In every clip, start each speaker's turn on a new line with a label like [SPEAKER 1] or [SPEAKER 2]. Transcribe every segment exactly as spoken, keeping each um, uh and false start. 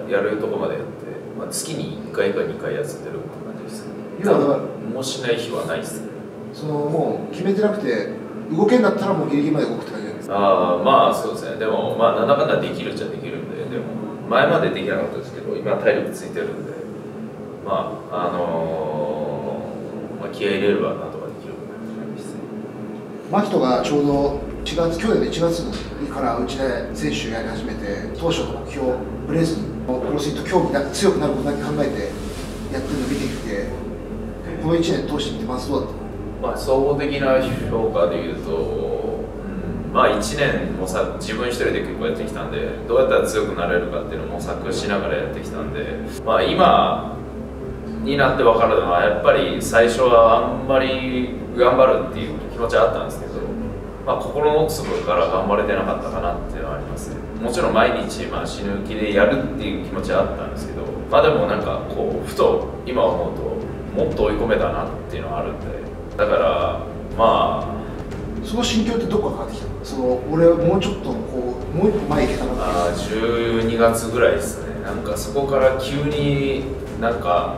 [SPEAKER 1] やるとこまでやって、まあ、月にいっかいかにかいやってる感じですね。
[SPEAKER 2] 今だから
[SPEAKER 1] もうしない日はないですね。
[SPEAKER 2] そのもう決めてなくて動けんだったらもうギリギリまで動くって感じじゃないですか。
[SPEAKER 1] ああ、まあそうですね。でもまあなんだかんだできるっちゃできるんで、でも前までできなかったですけど今体力ついてるんで、まああのー、まあ、気合い入れればなんとかできる感じですね。
[SPEAKER 2] 牧人がちょうどいちがつ、去年のいちがつからうちで選手やり始めて、当初の目標ブレずにプロスフィット競技が強くなることだけ考えてやってるのを見てきて、このいちねん通してみてまずどうだった？
[SPEAKER 1] まあ総合的な評価でいうと、うん、まあいちねんもさ自分一人で結構やってきたんで、どうやったら強くなれるかっていうのを模索しながらやってきたんで、まあ今になって分かるのはやっぱり最初はあんまり頑張るっていう気持ちはあったんですけど、まあ心の奥底から頑張れてなかったかなっていうのはありますね。もちろん毎日まあ死ぬ気でやるっていう気持ちはあったんですけど、まあでもなんかこうふと今思うともっと追い込めたなっていうのはあるんで、だからまあ
[SPEAKER 2] その心境ってどこから変わってきたの？その俺はもうちょっとこうもう一歩前行けたのか。
[SPEAKER 1] あじゅうにがつぐらいですね。なんかそこから急になんか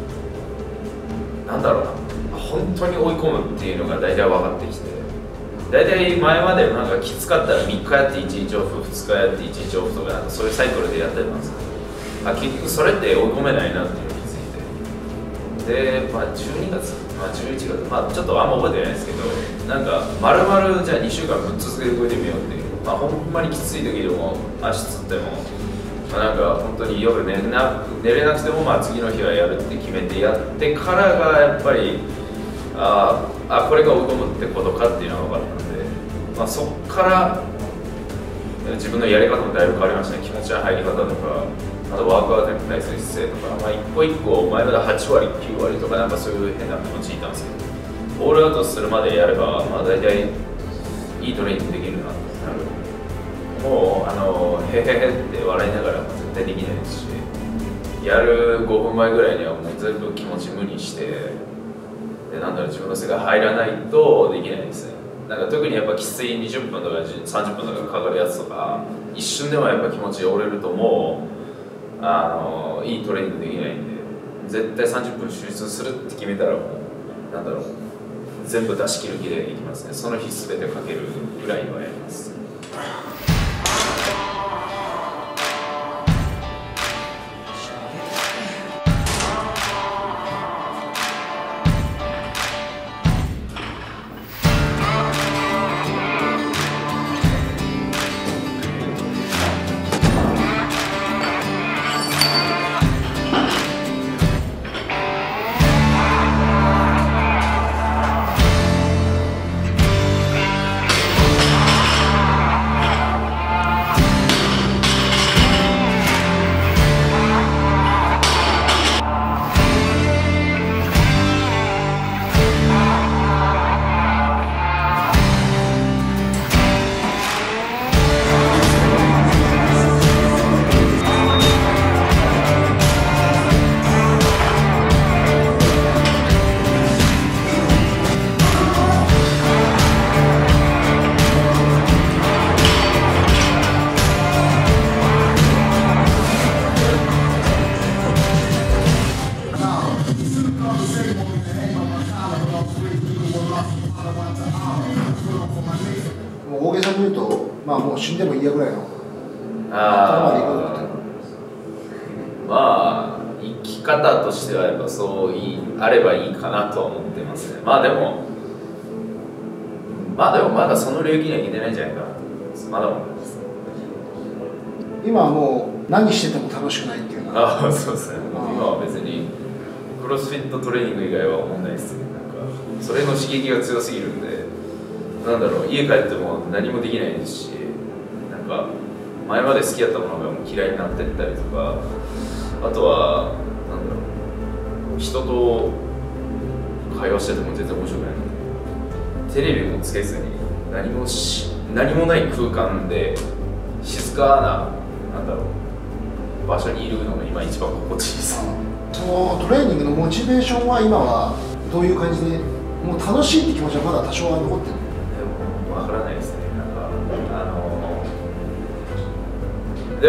[SPEAKER 1] なんだろうな、本当に追い込むっていうのが大体分かってきて、大体前までなんかきつかったらみっかやっていちにちオフ、ふつかやっていちにちオフとかなんかそういうサイクルでやってたんですけど、あ結局それって追い込めないなっていうのに気づいて、で、まあ、じゅうにがつ、まあ、じゅういちがつ、まあ、ちょっとあんま覚えてないですけど、なんかまるまるじゃあにしゅうかんぶっ続けて動いてみようっていう、まあ、ほんまにきつい時でも足つっても、まあ、なんか本当に夜寝な寝れなくてもまあ次の日はやるって決めてやってからがやっぱりああこれが追い込むってことかっていうのが分かったんで、まあ、そっから自分のやり方もだいぶ変わりましたね。気持ちの入り方とか、あとワークアウトに対する姿勢とか、まあ、一個一個前まではちわりきゅうわりとかなんかそういう変な気持ちいたんですけど、オールアウトするまでやれば、まあ、大体いいトレーニングできるなってなる。もうあのへへへって笑いながら絶対できないですし、やるごふんまえぐらいにはもう全部気持ち無にして、でなんだろう自分の世界入らないとできないですね。なんか特にやっぱきついにじゅっぷんとかさんじゅっぷんとかかかるやつとか一瞬でもやっぱ気持ち折れるともうあのいいトレーニングできないんで、絶対さんじゅっぷん集中するって決めたらもうなんだろう全部出し切る気でいきますね。その日全てかけるぐらいはやります。
[SPEAKER 2] もう大げさに言うと、まあもう死んでもいいやぐらいの
[SPEAKER 1] あ
[SPEAKER 2] 頭でいこうと思ってる。
[SPEAKER 1] まあ生き方としてはやっぱそういいあればいいかなとは思ってますね。まあでもまあでもまだその領域にはいけてないんじゃないかなと思います。まだまだです。
[SPEAKER 2] 今はもう何してても楽しくないっていうのは。
[SPEAKER 1] ああそうですね。今は別にクロスフィットトレーニング以外は問題ですね。なんかそれの刺激が強すぎるんで、なんだろう家帰っても何もできないですし、なんか前まで好きだったものがもう嫌いになってったりとか、あとはなんだろう人と会話してても全然面白くないので、テレビもつけずに何もし何もない空間で静かななんだろう場所にいるのが今一番心地いいです。
[SPEAKER 2] そのトレーニングのモチベーションは今はどういう感じで、もう楽しいって気持ちはまだ多少は残ってる？
[SPEAKER 1] でもわからないですね。なんかあのでも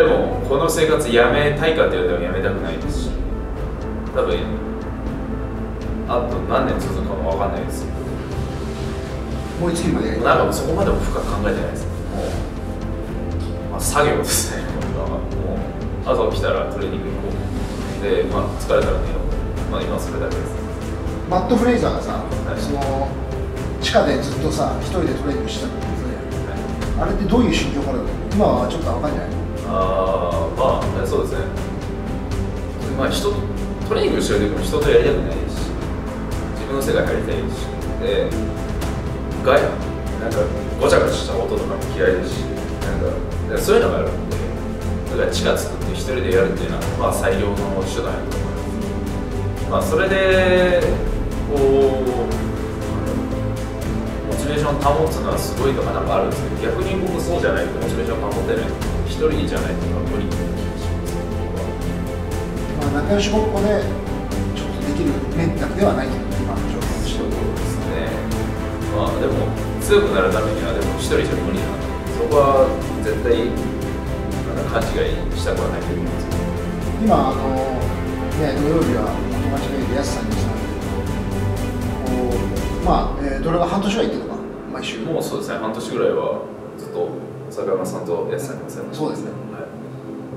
[SPEAKER 1] この生活やめたいかって言われてもやめたくないですし、多分あと何年続くかも分かんないですけど、
[SPEAKER 2] 燃え尽きるまでやりたい。
[SPEAKER 1] なんかそこまでも深く考えてないです。もう、まあ、作業ですね。もう朝起きたらトレーニング行こうで、まあ、疲れたら寝よう、まあ、今はそれだけです。
[SPEAKER 2] マット・フレイザーがさ、
[SPEAKER 1] はい、そ
[SPEAKER 2] の地下でずっとさ一人でトレーニングしてたんですよね、はい、あれってどういう心境からだろう。今はちょっと分かんない。
[SPEAKER 1] ああ、まあそうですね。まあ人トレーニングしてる時も人とやりたくないし、自分の世界入りたいし、でガヤなんかごちゃごちゃした音とかも嫌いですし、なんかそういうのがあるんで、だから地下作って一人でやるっていうのはまあ最良の手段やと思います。まあそれでこうモチベーション保つのはすごいとかなんかあるんですけど、逆に僕そうじゃないとモチベーション保てない。一人じゃないと無理な気がします。
[SPEAKER 2] まあ仲良しごっこでちょっとできるメンタルではないという今の状況としては。
[SPEAKER 1] そうですね。まあでも強くなるためにはでも一人じゃ無理なんで、そこは絶対なんか勘違いしたくはないと思いますけど。
[SPEAKER 2] 今あのね土曜日は友達がいてやすさんにさ、こうまあ、えー、どれが半年は行ってるのか毎週。
[SPEAKER 1] もうそうですね、半年ぐらいはずっと坂山さんとやすさんにもされました。
[SPEAKER 2] そうですね、
[SPEAKER 1] はい、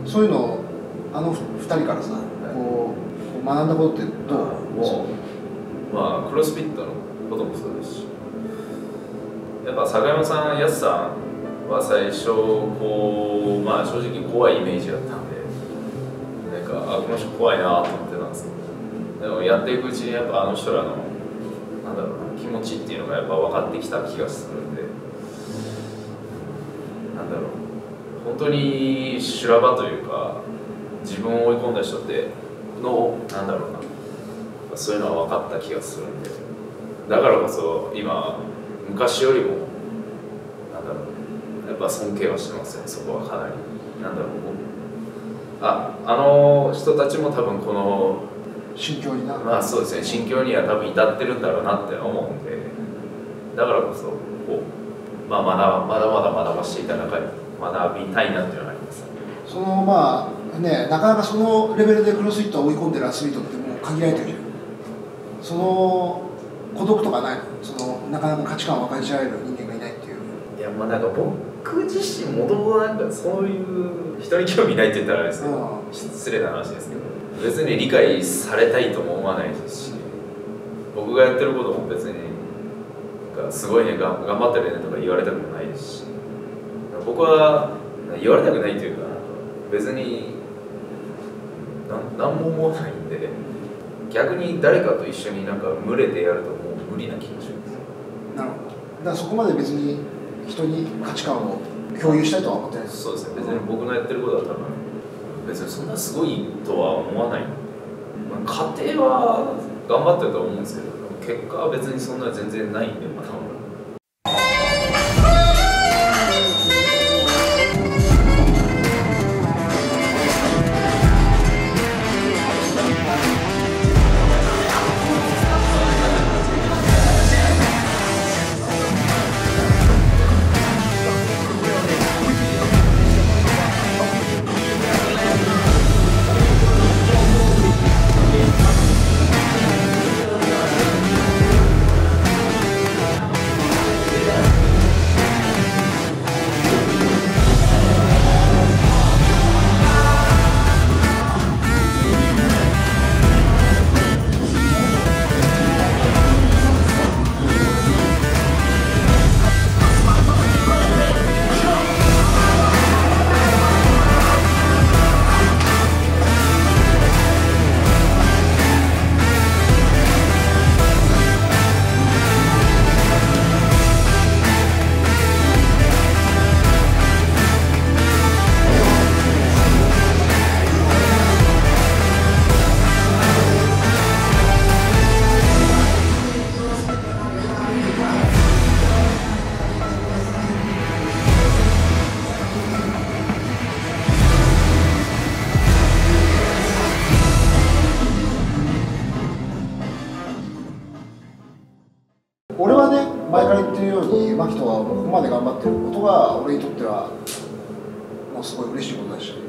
[SPEAKER 2] そういうのをあのふたりからさ、はい、こう学んだことってどう？
[SPEAKER 1] もうまあクロスフィットのこともそうですし、やっぱ坂山さん、やすさんは最初こうまあ正直怖いイメージだったんで、なんかあこの人怖いなと思ってたんですけど、でもやっていくうちにやっぱあの人らのなんだろうな気持ちっていうのがやっぱ分かってきた気がするんで、なんだろう本当に修羅場というか自分を追い込んだ人ってのなんだろうなそういうのは分かった気がするんで、だからこそ今昔よりもなんだろうやっぱ尊敬はしてますね。そこはかなりなんだろうああの人たちも多分この
[SPEAKER 2] 心境にな
[SPEAKER 1] まあそうですね心境には多分至ってるんだろうなって思うんで、だからこそこう、まあ、まだまだまだ学ばせていただき学びたいなっていうのがあります。
[SPEAKER 2] そのまあねなかなかそのレベルでクロスフィットを追い込んでるアスリートってもう限られてるじゃん。その孤独とかないの？そのなかなか価値観を分かち合える人間がいないっていう。
[SPEAKER 1] いやまあなんか僕自身もともとなんかそういう人に興味ないって言ったらあれですけど、うん、失礼な話ですけど別に理解されたいとも思わないですし、僕がやってることも別になんかすごいねが頑張ってるねとか言われたくもないですし、僕は言われたくないというか別に何も思わないんで、逆に誰かと一緒になんか群れてやるともう無理な気がします。
[SPEAKER 2] なるほど。だからそこまで別に人に価値観を共有したいとは思ってないです。
[SPEAKER 1] そうですね。別に僕のやってることは多分別にそんなすごいとは思わない。まあ、家庭は頑張ってると思うんですけど、結果は別にそんな全然ないんで、まあ、多分。
[SPEAKER 2] 俺はね、前から言ってるように、牧人はここまで頑張ってることが俺にとってはもうすごい嬉しいことだし、あ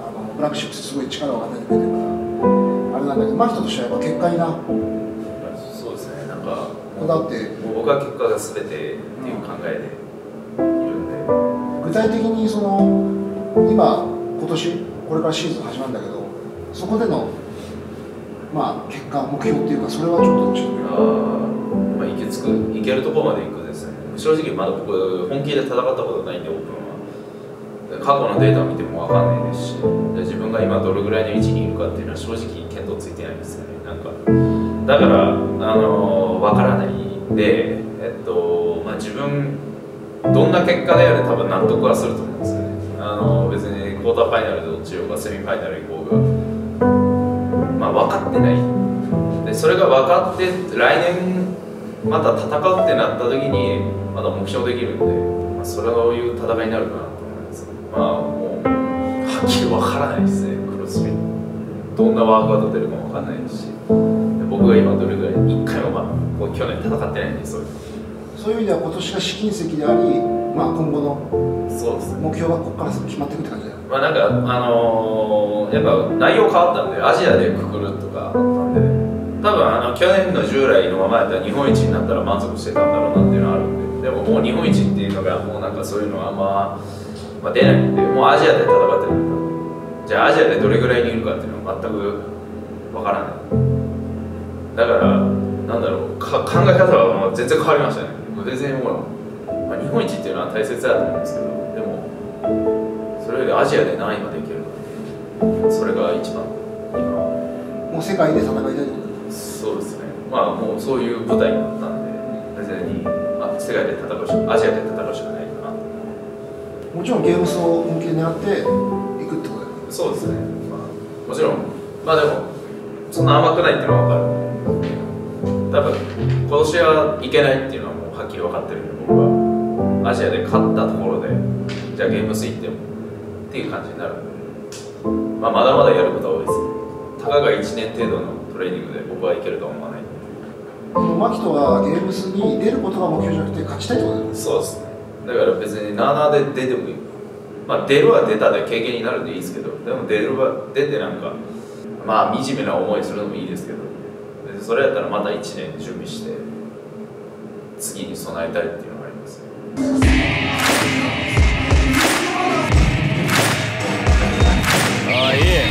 [SPEAKER 2] あのブラックシップすごい力を与えてくれてるからあれなんだけど、マキトとしてはやっぱ結果にな。
[SPEAKER 1] そうですね、なんか
[SPEAKER 2] こだわって、
[SPEAKER 1] 僕は結果が全てっていう考えでいるんで、
[SPEAKER 2] 具体的にその今今年これからシーズン始まるんだけど、そこでのまあ結果目標っていうか、それはちょっと教えてくれる。
[SPEAKER 1] あまあ行き着く行けるところまで行くですね。正直まだ僕本気で戦ったことないんで、オープンは過去のデータを見ても分かんないですし、で自分が今どれぐらいの位置にいるかっていうのは正直見当ついてないですよね。なんかだからあの分からないんで、えっとまあ自分どんな結果であれ多分納得はすると思うんですよね。あの別にクォーターファイナルで落ちようがセミファイナル行こうが、まあ分かってないで、それが分かって来年また戦うってなった時にまだ目標できるんで、まあ、それはいう戦いになるかなと思います。まあもうはっきり分からないですね。クロスフィットどんなワークが出てるかも分からないですし、で僕が今どれぐらいいっかいも、まあ、こう去年戦ってないんで、そういう
[SPEAKER 2] そういう意味では今年が試金石であり、まあ、今後の
[SPEAKER 1] そうです、ね、
[SPEAKER 2] 目標がここから決まっていくって感じだよね。
[SPEAKER 1] まあなんかあのー、やっぱ内容変わったんで、アジアでくくるとかあったんで、多分あの去年の従来のままやったら日本一になったら満足してたんだろうなっていうのはあるんで、でももう日本一っていうのがもうなんかそういうのはあんま、まあ、出ないんで、もうアジアで戦ってるんだ。じゃあアジアでどれぐらいにいるかっていうのは全くわからない。だからなんだろう、か考え方はもう全然変わりましたね。全然もう、まあ、日本一っていうのは大切だと思うんですけど、でもそれよりアジアで何位までいけるかっていう、それが一番今
[SPEAKER 2] もう世界で戦いたいってことだよね。
[SPEAKER 1] そうですね。まあもうそういう舞台になったんで、別にあ世界で戦うしか、アジアで戦うしかないかな。
[SPEAKER 2] もちろんゲームスを本気で狙っていくってことだよね。
[SPEAKER 1] そうですね。まあ、もちろん、まあでもそんな甘くないっていうのは分かる。多分今年はいけないっていうのはもうはっきり分かってるんで、僕はアジアで勝ったところでじゃあゲームス行ってもっていう感じになるんで、まあ、まだまだやることは多いです。たかがいちねん程度のトレーニングで僕はいけるとは思わないんで。
[SPEAKER 2] マキトはゲームスに出ることが目標じゃなくて勝ちたいってことだよね。
[SPEAKER 1] そうですね。だから別になあなあで出てもいい。まあ出るは出たで経験になるんでいいですけど、でも出るは出てなんかまあ惨めな思いするのもいいですけど、それやったらまたいちねん準備して次に備えたいっていうのがあります。
[SPEAKER 3] Oh yeah.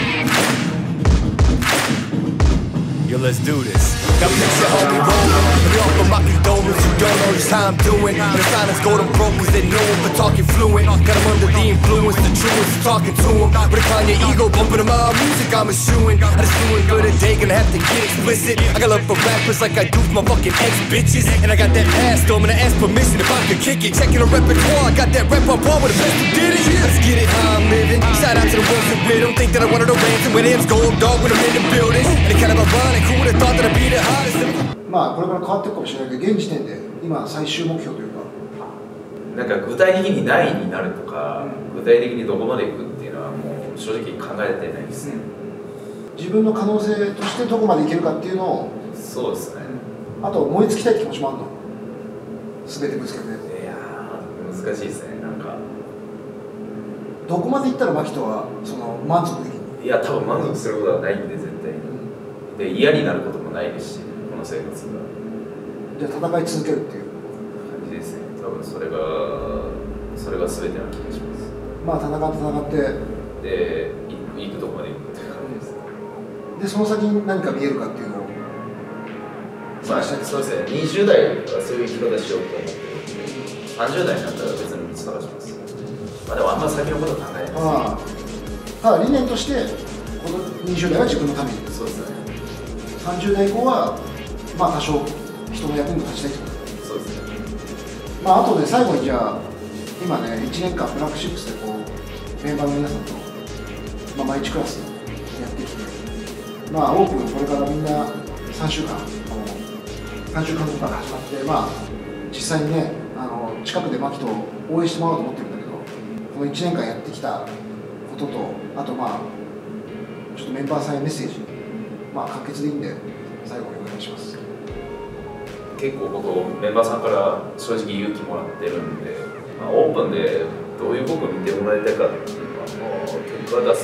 [SPEAKER 3] Yo, let's do this. Got picture homie rolling, but off of my condolences, you don't know just how I'm doing. The silence go to broke cause they know him for talking fluent. Got him under the influence, the truest, talking to him. But decline your ego, bumping him out, music I'm eschewing. I just doing good a day, gonna have to get explicit. I got love for rappers like I do for my fucking ex-bitches. And I got that pass, though, I'm gonna ask permission if I could kick it. Checking the repertoire, I got that rep on par with the best who did it. Let's get it how I'm living. Shout out to the ones who with them. Think that I wanted a ransom with him's gold dog when I'm in the building. And it kind of ironic, who would've thought that I'd be the hottest.
[SPEAKER 2] まあこれから変わっていくかもしれないけど、現時点で今最終目標というか、
[SPEAKER 1] なんか具体的に何位になるとか、うん、具体的にどこまで行くっていうのはもう正直考えてないですね、
[SPEAKER 2] うん、自分の可能性としてどこまでいけるかっていうのを、
[SPEAKER 1] そうですね。
[SPEAKER 2] あと思いつきたいって気持ちもあるの、全てぶつけて。い
[SPEAKER 1] やー難しいですね。なんか
[SPEAKER 2] どこまでいったらマキトはその満足できるの？
[SPEAKER 1] いや多分満足することはないんで絶対に、うん、で嫌になることもないですし、この生活が
[SPEAKER 2] じゃあ戦い続けるっていう
[SPEAKER 1] 感じですね。多分それがそれが全てな気がします。
[SPEAKER 2] まあ戦って戦って
[SPEAKER 1] で行くとこまで行くっていう感じです。
[SPEAKER 2] でその先に何か見えるかっていうのを
[SPEAKER 1] まあそうですね。にじゅう代はそういう生き方しようと思ってさんじゅう代になったら別の道探します。まあでもあんま先のこと考えないです。
[SPEAKER 2] ああただ理念としてこのにじゅう代は自分のために、
[SPEAKER 1] そうですね。
[SPEAKER 2] さんじゅう代以降はまあ多少人の役に立ちたいってこと。
[SPEAKER 1] そうですね。
[SPEAKER 2] まああとで最後にじゃあ今ねいちねんかんブラックシップスでこうメンバーの皆さんと、まあ、毎日クラスやってきて、まあオープンこれからみんなさんしゅうかんさんしゅうかん後から始まって、まあ実際にねあの近くでマキトを応援してもらおうと思ってるんだけど、このいちねんかんやってきたことと、あとまあちょっとメンバーさんへメッセージ、まあ簡潔でいいんで最後にお願いします。
[SPEAKER 1] 結構僕メンバーさんから正直勇気もらってるんで、まあ、オープンでどういう僕を見てもらいたいかっていうのはもう結果出す僕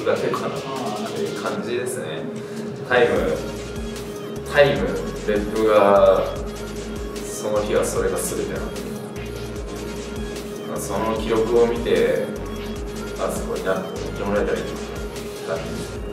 [SPEAKER 1] が出るかなっていう感じですね。タイムタイム別府がその日はそれが全てなので、その記録を見て、あ、すごいなって言ってもらえたらいいかなって感じです。